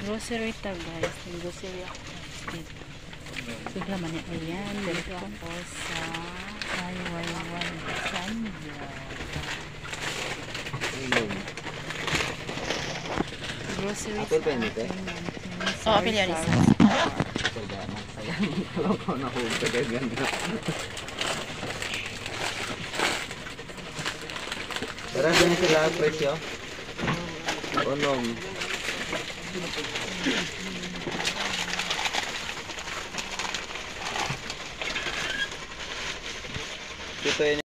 Grocery ta guys. Grocery ako. Bigla man yan. Ayan. Dito ako sa YY1 Sanya. Grocery Apple pa yun ito? Oo, apple yan isa. Ito ba? Magsayang ito ako na kung kagaganda. Tara din sila presyo. Unong. Ito yun.